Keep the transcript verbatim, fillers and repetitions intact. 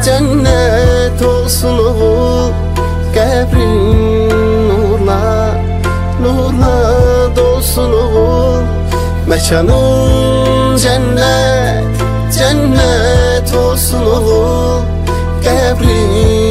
cennet olsun oğul, qəbrin nurla, nurla dolsun oğul. Məkanın cennet, cennet olsun oğul, qəbrin